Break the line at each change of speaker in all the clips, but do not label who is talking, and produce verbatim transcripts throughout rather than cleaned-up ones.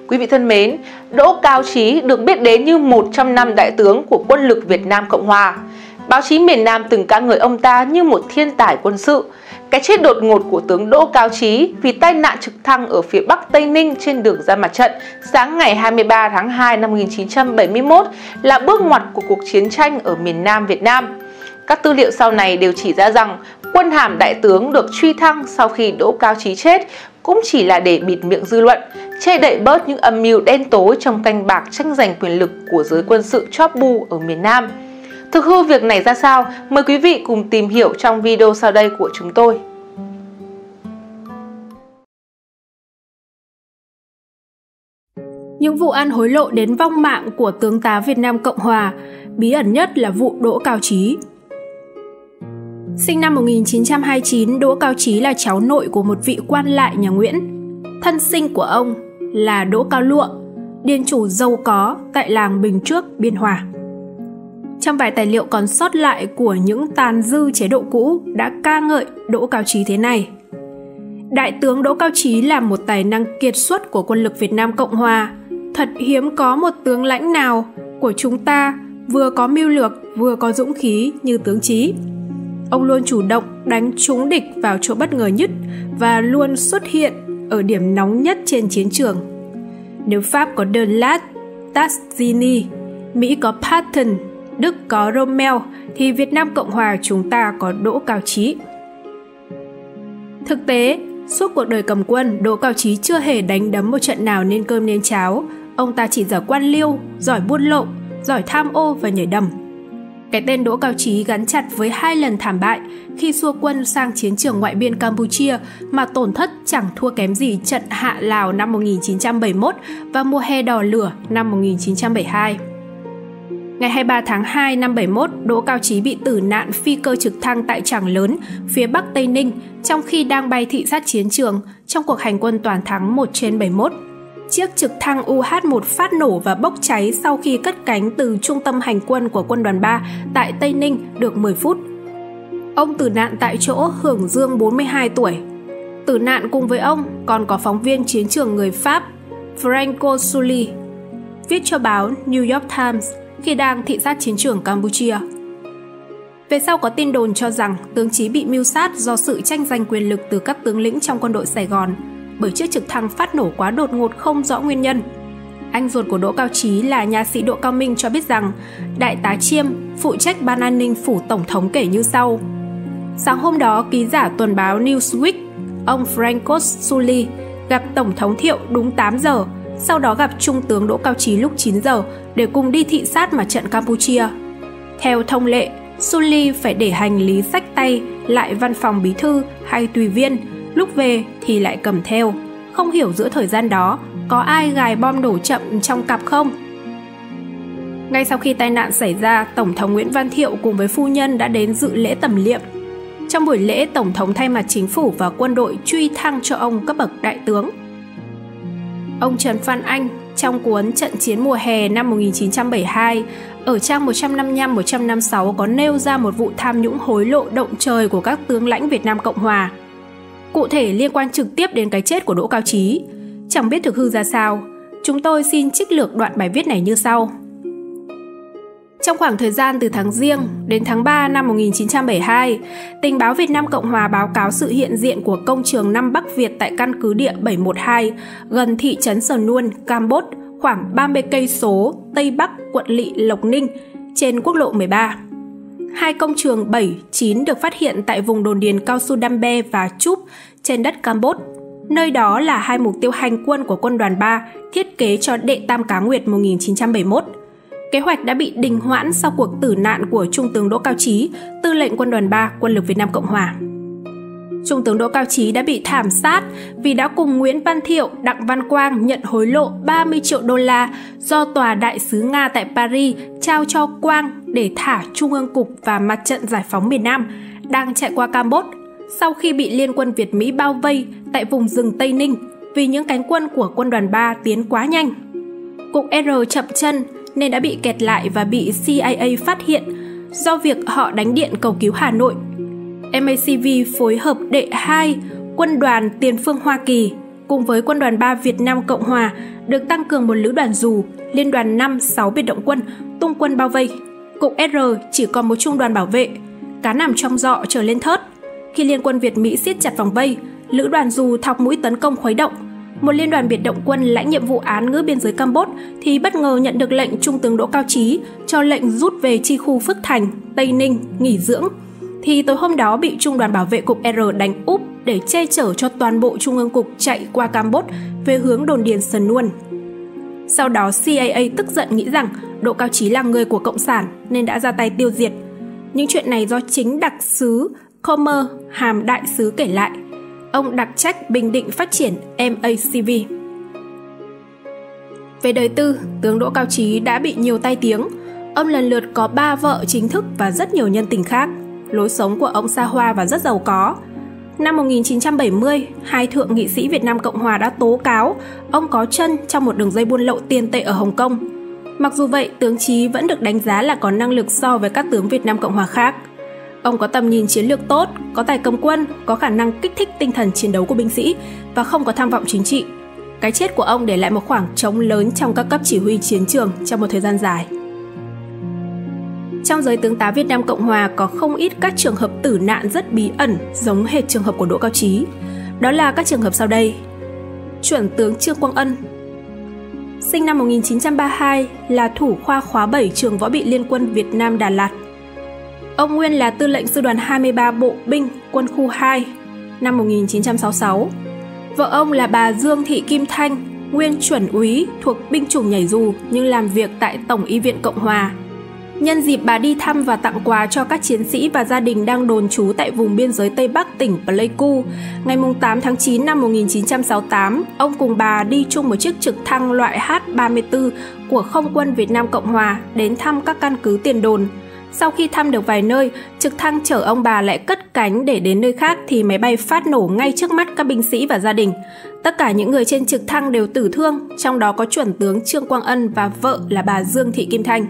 Quý vị thân mến, Đỗ Cao Trí được biết đến như một trong năm đại tướng của quân lực Việt Nam Cộng Hòa. Báo chí miền Nam từng ca ngợi ông ta như một thiên tài quân sự. Cái chết đột ngột của tướng Đỗ Cao Trí vì tai nạn trực thăng ở phía Bắc Tây Ninh trên đường ra mặt trận sáng ngày hai mươi ba tháng hai năm một nghìn chín trăm bảy mươi mốt là bước ngoặt của cuộc chiến tranh ở miền Nam Việt Nam. Các tư liệu sau này đều chỉ ra rằng quân hàm đại tướng được truy thăng sau khi Đỗ Cao Trí chết cũng chỉ là để bịt miệng dư luận, che đậy bớt những âm mưu đen tối trong canh bạc tranh giành quyền lực của giới quân sự chóp bu ở miền Nam. Thực hư việc này ra sao? Mời quý vị cùng tìm hiểu trong video sau đây của chúng tôi.
Những vụ ăn hối lộ đến vong mạng của tướng tá Việt Nam Cộng Hòa, bí ẩn nhất là vụ Đỗ Cao Trí. Sinh năm một nghìn chín trăm hai mươi chín, Đỗ Cao Trí là cháu nội của một vị quan lại nhà Nguyễn. Thân sinh của ông là Đỗ Cao Lụa, điền chủ giàu có tại làng Bình Trước, Biên Hòa. Trong vài tài liệu còn sót lại của những tàn dư chế độ cũ đã ca ngợi Đỗ Cao Trí thế này: Đại tướng Đỗ Cao Trí là một tài năng kiệt xuất của quân lực Việt Nam Cộng Hòa. Thật hiếm có một tướng lãnh nào của chúng ta vừa có mưu lược vừa có dũng khí như tướng Trí. Ông luôn chủ động đánh trúng địch vào chỗ bất ngờ nhất và luôn xuất hiện ở điểm nóng nhất trên chiến trường. Nếu Pháp có De Lat, Tazzini, Mỹ có Patton, Đức có Rommel, thì Việt Nam Cộng Hòa chúng ta có Đỗ Cao Trí. Thực tế, suốt cuộc đời cầm quân, Đỗ Cao Trí chưa hề đánh đấm một trận nào nên cơm nên cháo. Ông ta chỉ giỏi quan liêu, giỏi buôn lậu, giỏi tham ô và nhảy đầm. Cái tên Đỗ Cao Trí gắn chặt với hai lần thảm bại khi xua quân sang chiến trường ngoại biên Campuchia mà tổn thất chẳng thua kém gì trận Hạ Lào năm một nghìn chín trăm bảy mươi mốt và mùa hè đỏ lửa năm một nghìn chín trăm bảy mươi hai. Ngày hai mươi ba tháng hai năm bảy mươi mốt, Đỗ Cao Trí bị tử nạn phi cơ trực thăng tại Trảng Lớn, phía Bắc Tây Ninh, trong khi đang bay thị sát chiến trường trong cuộc hành quân toàn thắng một trên bảy mươi mốt. Chiếc trực thăng U H một phát nổ và bốc cháy sau khi cất cánh từ trung tâm hành quân của quân đoàn ba tại Tây Ninh được mười phút. Ông tử nạn tại chỗ hưởng dương bốn mươi hai tuổi. Tử nạn cùng với ông còn có phóng viên chiến trường người Pháp Franco Sully, viết cho báo New York Times khi đang thị sát chiến trường Campuchia. Về sau có tin đồn cho rằng tướng Trí bị mưu sát do sự tranh giành quyền lực từ các tướng lĩnh trong quân đội Sài Gòn, bởi chiếc trực thăng phát nổ quá đột ngột không rõ nguyên nhân. Anh ruột của Đỗ Cao Trí là nha sĩ Đỗ Cao Minh cho biết rằng Đại tá Chiêm, phụ trách ban an ninh phủ tổng thống kể như sau: Sáng hôm đó, ký giả tuần báo Newsweek, ông Franco Sully, gặp Tổng thống Thiệu đúng tám giờ, sau đó gặp Trung tướng Đỗ Cao Trí lúc chín giờ để cùng đi thị sát mặt trận Campuchia. Theo thông lệ, Sully phải để hành lý xách tay lại văn phòng bí thư hay tùy viên, lúc về thì lại cầm theo. Không hiểu giữa thời gian đó có ai gài bom nổ chậm trong cặp không? Ngay sau khi tai nạn xảy ra, Tổng thống Nguyễn Văn Thiệu cùng với phu nhân đã đến dự lễ tẩm liệm. Trong buổi lễ, Tổng thống thay mặt chính phủ và quân đội truy thăng cho ông cấp bậc đại tướng. Ông Trần Phan Anh trong cuốn Trận chiến mùa hè năm một nghìn chín trăm bảy mươi hai ở trang một trăm năm mươi lăm đến một trăm năm mươi sáu có nêu ra một vụ tham nhũng hối lộ động trời của các tướng lãnh Việt Nam Cộng Hòa. Cụ thể liên quan trực tiếp đến cái chết của Đỗ Cao Trí. Chẳng biết thực hư ra sao, chúng tôi xin trích lược đoạn bài viết này như sau. Trong khoảng thời gian từ tháng Giêng đến tháng ba năm một nghìn chín trăm bảy mươi hai, Tình báo Việt Nam Cộng Hòa báo cáo sự hiện diện của công trường Nam Bắc Việt tại căn cứ địa bảy một hai gần thị trấn Sờn Nuôn, Campuchia, khoảng ba mươi cây số Tây Bắc quận Lỵ, Lộc Ninh trên quốc lộ mười ba. Hai công trường bảy, chín được phát hiện tại vùng đồn điền cao su Đam Be và Chúp trên đất Campuchia. Nơi đó là hai mục tiêu hành quân của quân đoàn ba thiết kế cho Đệ Tam Cá Nguyệt một nghìn chín trăm bảy mươi mốt. Kế hoạch đã bị đình hoãn sau cuộc tử nạn của Trung tướng Đỗ Cao Trí, tư lệnh quân đoàn ba, quân lực Việt Nam Cộng Hòa. Trung tướng Đỗ Cao Trí đã bị thảm sát vì đã cùng Nguyễn Văn Thiệu, Đặng Văn Quang nhận hối lộ ba mươi triệu đô la do Tòa Đại sứ Nga tại Paris trao cho Quang để thả Trung ương Cục và Mặt trận Giải phóng miền Nam đang chạy qua Campuchia sau khi bị Liên quân Việt Mỹ bao vây tại vùng rừng Tây Ninh vì những cánh quân của quân đoàn ba tiến quá nhanh. Cục R chậm chân nên đã bị kẹt lại và bị C I A phát hiện do việc họ đánh điện cầu cứu Hà Nội. M A C V phối hợp đệ hai Quân đoàn Tiền phương Hoa Kỳ cùng với Quân đoàn ba Việt Nam Cộng Hòa được tăng cường một lữ đoàn dù, Liên đoàn năm sáu biệt động quân tung quân bao vây. Cục S R chỉ còn một trung đoàn bảo vệ, cá nằm trong giọ trở lên thớt. Khi liên quân Việt Mỹ siết chặt vòng vây, lữ đoàn dù thọc mũi tấn công khuấy động. Một liên đoàn biệt động quân lãnh nhiệm vụ án ngữ biên giới Campuchia thì bất ngờ nhận được lệnh Trung tướng Đỗ Cao Chí cho lệnh rút về chi khu Phước Thành, Tây Ninh nghỉ dưỡng. Thì tối hôm đó bị trung đoàn bảo vệ cục R đánh úp để che chở cho toàn bộ trung ương cục chạy qua Campuchia về hướng đồn điền Sơn Nuôn. Sau đó C I A tức giận nghĩ rằng Đỗ Cao Chí là người của Cộng sản nên đã ra tay tiêu diệt. Những chuyện này do chính đặc sứ Comer, hàm đại sứ kể lại. Ông đặc trách Bình Định phát triển M A C V. Về đời tư, tướng Đỗ Cao Chí đã bị nhiều tai tiếng. Ông lần lượt có ba vợ chính thức và rất nhiều nhân tình khác. Lối sống của ông xa hoa và rất giàu có. Năm một nghìn chín trăm bảy mươi, hai thượng nghị sĩ Việt Nam Cộng Hòa đã tố cáo ông có chân trong một đường dây buôn lậu tiền tệ ở Hồng Kông. Mặc dù vậy, tướng Chí vẫn được đánh giá là có năng lực so với các tướng Việt Nam Cộng Hòa khác. Ông có tầm nhìn chiến lược tốt, có tài cầm quân, có khả năng kích thích tinh thần chiến đấu của binh sĩ và không có tham vọng chính trị. Cái chết của ông để lại một khoảng trống lớn trong các cấp chỉ huy chiến trường trong một thời gian dài. Trong giới tướng tá Việt Nam Cộng Hòa có không ít các trường hợp tử nạn rất bí ẩn giống hệt trường hợp của Đỗ Cao Chí. Đó là các trường hợp sau đây. Chuẩn tướng Trương Quang Ân, sinh năm một nghìn chín trăm ba mươi hai, là thủ khoa khóa bảy trường võ bị Liên quân Việt Nam Đà Lạt. Ông nguyên là tư lệnh sư đoàn hai mươi ba bộ binh quân khu hai năm một nghìn chín trăm sáu mươi sáu. Vợ ông là bà Dương Thị Kim Thanh, nguyên chuẩn úy thuộc binh chủng nhảy dù nhưng làm việc tại Tổng y viện Cộng Hòa. Nhân dịp bà đi thăm và tặng quà cho các chiến sĩ và gia đình đang đồn trú tại vùng biên giới Tây Bắc tỉnh Pleiku, ngày tám tháng chín năm một nghìn chín trăm sáu mươi tám, ông cùng bà đi chung một chiếc trực thăng loại H ba mươi tư của Không quân Việt Nam Cộng Hòa đến thăm các căn cứ tiền đồn. Sau khi thăm được vài nơi, trực thăng chở ông bà lại cất cánh để đến nơi khác thì máy bay phát nổ ngay trước mắt các binh sĩ và gia đình. Tất cả những người trên trực thăng đều tử thương, trong đó có chuẩn tướng Trương Quang Ân và vợ là bà Dương Thị Kim Thanh.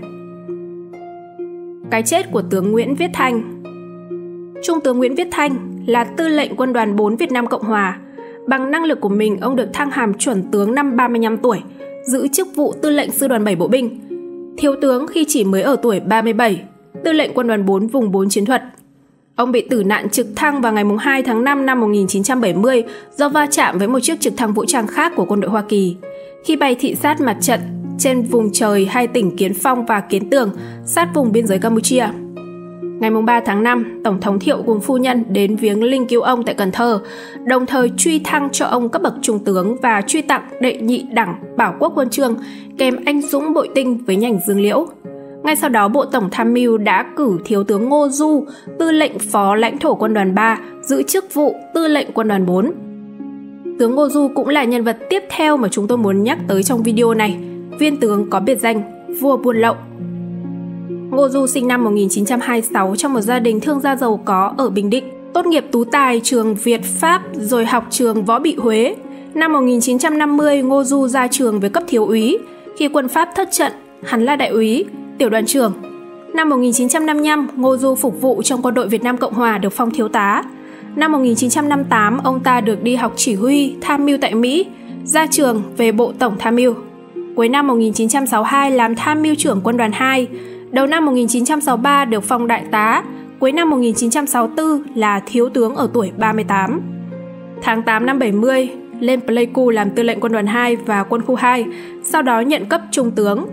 Cái chết của tướng Nguyễn Viết Thanh. Trung tướng Nguyễn Viết Thanh là tư lệnh quân đoàn bốn Việt Nam Cộng Hòa. Bằng năng lực của mình, ông được thăng hàm chuẩn tướng năm ba mươi lăm tuổi, giữ chức vụ tư lệnh sư đoàn bảy bộ binh. Thiếu tướng khi chỉ mới ở tuổi ba mươi bảy, tư lệnh quân đoàn bốn vùng bốn chiến thuật. Ông bị tử nạn trực thăng vào ngày hai tháng năm năm một nghìn chín trăm bảy mươi do va chạm với một chiếc trực thăng vũ trang khác của quân đội Hoa Kỳ. Khi bay thị sát mặt trận trên vùng trời hai tỉnh Kiến Phong và Kiến Tường, sát vùng biên giới Campuchia. Ngày ba tháng năm, Tổng thống Thiệu cùng phu nhân đến viếng linh cứu ông tại Cần Thơ, đồng thời truy thăng cho ông cấp bậc trung tướng và truy tặng đệ nhị đẳng Bảo Quốc Huân chương kèm anh dũng bội tinh với nhành dương liễu. Ngay sau đó, Bộ Tổng tham mưu đã cử Thiếu tướng Ngô Du, tư lệnh phó lãnh thổ quân đoàn ba, giữ chức vụ tư lệnh quân đoàn bốn. Tướng Ngô Du cũng là nhân vật tiếp theo mà chúng tôi muốn nhắc tới trong video này, viên tướng có biệt danh vua buôn lậu. Ngô Du sinh năm một nghìn chín trăm hai mươi sáu trong một gia đình thương gia giàu có ở Bình Định. Tốt nghiệp tú tài trường Việt Pháp rồi học trường Võ Bị Huế. Năm một nghìn chín trăm năm mươi, Ngô Du ra trường với cấp thiếu úy. Khi quân Pháp thất trận, hắn là đại úy, tiểu đoàn trưởng. Năm một nghìn chín trăm năm mươi lăm, Ngô Du phục vụ trong quân đội Việt Nam Cộng Hòa được phong thiếu tá. Năm một nghìn chín trăm năm mươi tám, ông ta được đi học chỉ huy, tham mưu tại Mỹ, ra trường về Bộ Tổng tham mưu. Cuối năm một nghìn chín trăm sáu mươi hai làm tham mưu trưởng quân đoàn hai. Đầu năm một nghìn chín trăm sáu mươi ba được phong đại tá. Cuối năm một nghìn chín trăm sáu mươi tư là thiếu tướng ở tuổi ba mươi tám. Tháng tám năm bảy mươi, lên Pleiku làm tư lệnh quân đoàn hai và quân khu hai, sau đó nhận cấp trung tướng.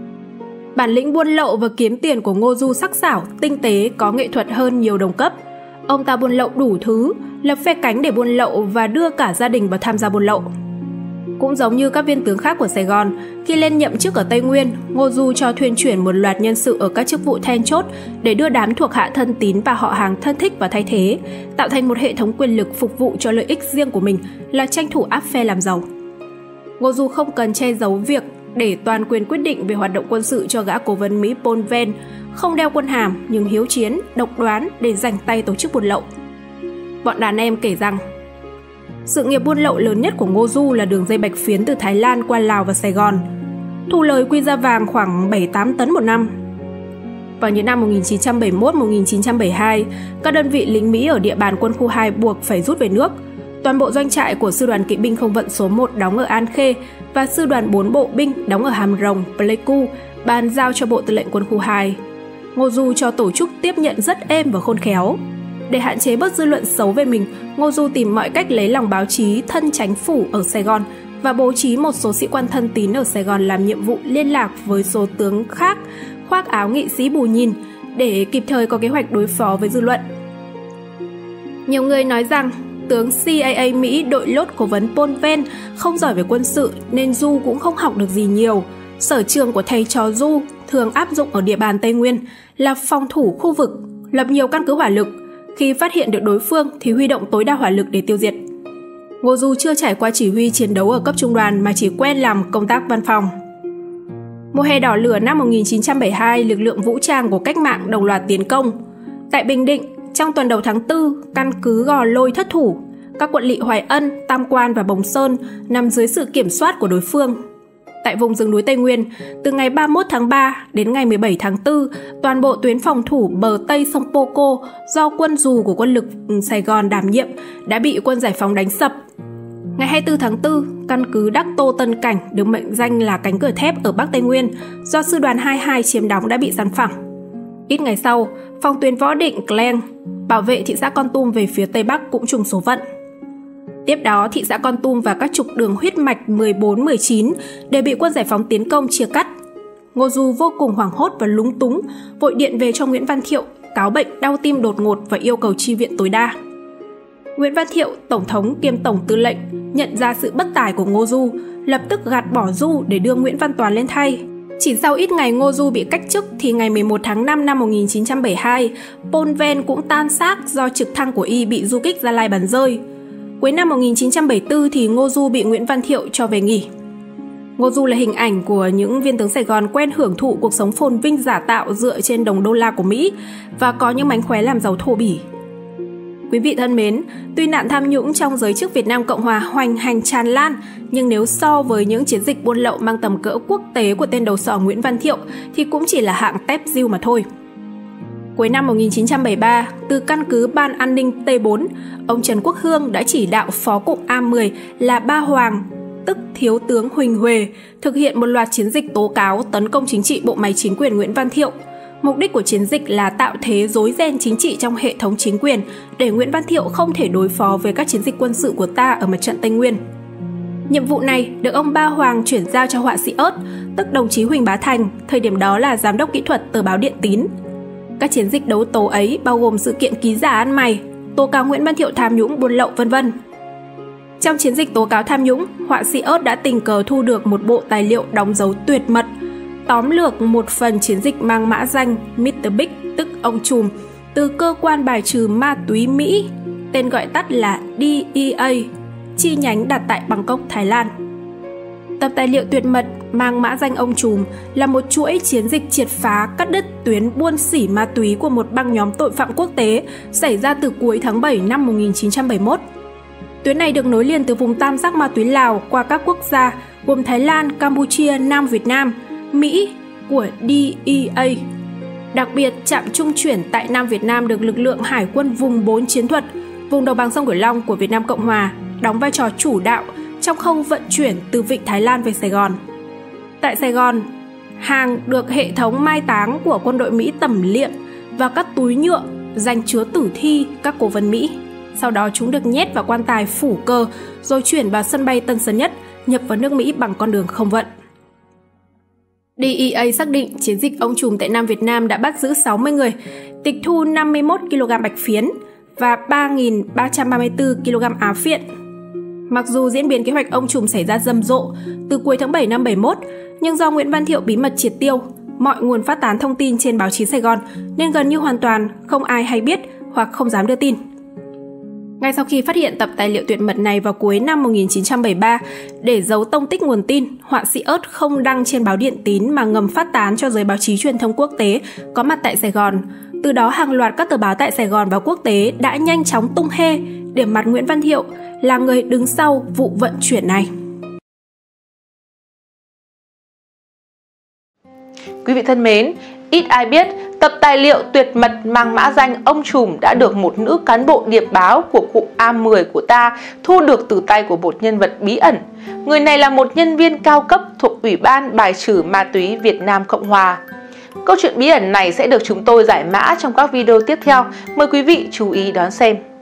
Bản lĩnh buôn lậu và kiếm tiền của Ngô Du sắc sảo, tinh tế, có nghệ thuật hơn nhiều đồng cấp. Ông ta buôn lậu đủ thứ, lập phe cánh để buôn lậu và đưa cả gia đình vào tham gia buôn lậu. Cũng giống như các viên tướng khác của Sài Gòn, khi lên nhậm chức ở Tây Nguyên, Ngô Du cho thuyên chuyển một loạt nhân sự ở các chức vụ then chốt để đưa đám thuộc hạ thân tín và họ hàng thân thích vào thay thế, tạo thành một hệ thống quyền lực phục vụ cho lợi ích riêng của mình là tranh thủ áp phe làm giàu. Ngô Du không cần che giấu việc để toàn quyền quyết định về hoạt động quân sự cho gã cố vấn Mỹ Paul Venn, không đeo quân hàm nhưng hiếu chiến, độc đoán để giành tay tổ chức buôn lậu. Bọn đàn em kể rằng, sự nghiệp buôn lậu lớn nhất của Ngô Du là đường dây bạch phiến từ Thái Lan qua Lào và Sài Gòn, thu lời quy ra vàng khoảng bảy tám tấn một năm. Vào những năm một nghìn chín trăm bảy mươi mốt đến một nghìn chín trăm bảy mươi hai, các đơn vị lính Mỹ ở địa bàn quân khu hai buộc phải rút về nước. Toàn bộ doanh trại của Sư đoàn Kỵ binh Không vận số một đóng ở An Khê và Sư đoàn bốn Bộ binh đóng ở Hàm Rồng, Pleiku bàn giao cho Bộ Tư lệnh Quân khu hai. Ngô Du cho tổ chức tiếp nhận rất êm và khôn khéo. Để hạn chế bớt dư luận xấu về mình, Ngô Du tìm mọi cách lấy lòng báo chí thân Chánh phủ ở Sài Gòn và bố trí một số sĩ quan thân tín ở Sài Gòn làm nhiệm vụ liên lạc với số tướng khác khoác áo nghị sĩ bù nhìn để kịp thời có kế hoạch đối phó với dư luận. Nhiều người nói rằng tướng C I A Mỹ đội lốt cố vấn Paul Venn không giỏi về quân sự nên Du cũng không học được gì nhiều. Sở trường của thầy trò Du thường áp dụng ở địa bàn Tây Nguyên là phòng thủ khu vực, lập nhiều căn cứ hỏa lực. Khi phát hiện được đối phương thì huy động tối đa hỏa lực để tiêu diệt. Ngô Du chưa trải qua chỉ huy chiến đấu ở cấp trung đoàn mà chỉ quen làm công tác văn phòng. Mùa hè đỏ lửa năm một nghìn chín trăm bảy mươi hai, lực lượng vũ trang của cách mạng đồng loạt tiến công. Tại Bình Định, trong tuần đầu tháng tư, căn cứ Gò Lôi thất thủ. Các quận lỵ Hoài Ân, Tam Quan và Bồng Sơn nằm dưới sự kiểm soát của đối phương. Tại vùng rừng núi Tây Nguyên, từ ngày ba mươi mốt tháng ba đến ngày mười bảy tháng tư, toàn bộ tuyến phòng thủ bờ Tây sông Poco do quân dù của quân lực Sài Gòn đảm nhiệm đã bị quân giải phóng đánh sập. Ngày hai mươi tư tháng tư, căn cứ Đắc Tô Tân Cảnh được mệnh danh là cánh cửa thép ở Bắc Tây Nguyên do sư đoàn hai mươi hai chiếm đóng đã bị san phẳng. Ít ngày sau, phòng tuyến Võ Định Glen bảo vệ thị xã Kon Tum về phía Tây Bắc cũng trùng số phận. Tiếp đó, thị xã Kon Tum và các trục đường huyết mạch mười bốn mười chín đều bị quân giải phóng tiến công chia cắt. Ngô Du vô cùng hoảng hốt và lúng túng, vội điện về cho Nguyễn Văn Thiệu cáo bệnh đau tim đột ngột và yêu cầu chi viện tối đa. Nguyễn Văn Thiệu, tổng thống kiêm tổng tư lệnh, nhận ra sự bất tài của Ngô Du, lập tức gạt bỏ Du để đưa Nguyễn Văn Toàn lên thay. Chỉ sau ít ngày Ngô Du bị cách chức thì ngày mười một tháng năm năm một nghìn chín trăm bảy mươi hai, Paul Venn cũng tan xác do trực thăng của y bị du kích Gia Lai bắn rơi. Cuối năm một nghìn chín trăm bảy mươi tư thì Ngô Du bị Nguyễn Văn Thiệu cho về nghỉ. Ngô Du là hình ảnh của những viên tướng Sài Gòn quen hưởng thụ cuộc sống phồn vinh giả tạo dựa trên đồng đô la của Mỹ và có những mánh khóe làm giàu thô bỉ. Quý vị thân mến, tuy nạn tham nhũng trong giới chức Việt Nam Cộng Hòa hoành hành tràn lan, nhưng nếu so với những chiến dịch buôn lậu mang tầm cỡ quốc tế của tên đầu sỏ Nguyễn Văn Thiệu thì cũng chỉ là hạng tép diêu mà thôi. Cuối năm một nghìn chín trăm bảy mươi ba, từ căn cứ Ban An ninh T bốn, ông Trần Quốc Hương đã chỉ đạo Phó cụm A mười là Ba Hoàng, tức Thiếu tướng Huỳnh Huệ, thực hiện một loạt chiến dịch tố cáo tấn công chính trị bộ máy chính quyền Nguyễn Văn Thiệu. Mục đích của chiến dịch là tạo thế rối ren chính trị trong hệ thống chính quyền để Nguyễn Văn Thiệu không thể đối phó với các chiến dịch quân sự của ta ở mặt trận Tây Nguyên. Nhiệm vụ này được ông Ba Hoàng chuyển giao cho họa sĩ ớt, tức đồng chí Huỳnh Bá Thành, thời điểm đó là giám đốc kỹ thuật tờ báo Điện Tín. Các chiến dịch đấu tố ấy bao gồm sự kiện ký giả ăn mày, tố cáo Nguyễn Văn Thiệu tham nhũng buôn lậu vân vân. Trong chiến dịch tố cáo tham nhũng, họa sĩ ớt đã tình cờ thu được một bộ tài liệu đóng dấu tuyệt mật, tóm lược một phần chiến dịch mang mã danh mít tơ Big, tức ông trùm, từ cơ quan bài trừ ma túy Mỹ, tên gọi tắt là D E A, chi nhánh đặt tại Bangkok, Thái Lan. Tập tài liệu tuyệt mật mang mã danh ông trùm là một chuỗi chiến dịch triệt phá cắt đứt tuyến buôn sỉ ma túy của một băng nhóm tội phạm quốc tế xảy ra từ cuối tháng bảy năm một nghìn chín trăm bảy mươi mốt. Tuyến này được nối liền từ vùng tam giác ma túy Lào qua các quốc gia gồm Thái Lan, Campuchia, Nam Việt Nam, Mỹ của D E A. Đặc biệt, trạm trung chuyển tại Nam Việt Nam được lực lượng Hải quân vùng bốn chiến thuật, vùng đồng bằng sông Cửu Long của Việt Nam Cộng Hòa đóng vai trò chủ đạo trong khâu vận chuyển từ vịnh Thái Lan về Sài Gòn. Tại Sài Gòn, hàng được hệ thống mai táng của quân đội Mỹ tẩm liệm vào các túi nhựa dành chứa tử thi các cố vấn Mỹ. Sau đó chúng được nhét vào quan tài phủ cờ rồi chuyển vào sân bay Tân Sơn Nhất, nhập vào nước Mỹ bằng con đường không vận. D E A xác định chiến dịch ông trùm tại Nam Việt Nam đã bắt giữ sáu mươi người, tịch thu năm mươi mốt ki lô gam bạch phiến và ba nghìn ba trăm ba mươi tư ki lô gam á phiện. Mặc dù diễn biến kế hoạch ông trùm xảy ra rầm rộ từ cuối tháng bảy năm bảy mươi mốt, nhưng do Nguyễn Văn Thiệu bí mật triệt tiêu mọi nguồn phát tán thông tin trên báo chí Sài Gòn nên gần như hoàn toàn không ai hay biết hoặc không dám đưa tin. Ngay sau khi phát hiện tập tài liệu tuyệt mật này vào cuối năm một nghìn chín trăm bảy mươi ba, để giấu tông tích nguồn tin, họa sĩ ớt không đăng trên báo Điện Tín mà ngầm phát tán cho giới báo chí truyền thông quốc tế có mặt tại Sài Gòn. Từ đó hàng loạt các tờ báo tại Sài Gòn và quốc tế đã nhanh chóng tung hê điểm mặt Nguyễn Văn Thiệu là người đứng sau vụ vận chuyển này.
Quý vị thân mến, ít ai biết Tập tài liệu tuyệt mật mang mã danh Ông Trùm đã được một nữ cán bộ điệp báo của cụm A mười của ta thu được từ tay của một nhân vật bí ẩn. Người này là một nhân viên cao cấp thuộc Ủy ban bài trừ ma túy Việt Nam Cộng Hòa. Câu chuyện bí ẩn này sẽ được chúng tôi giải mã trong các video tiếp theo. Mời quý vị chú ý đón xem.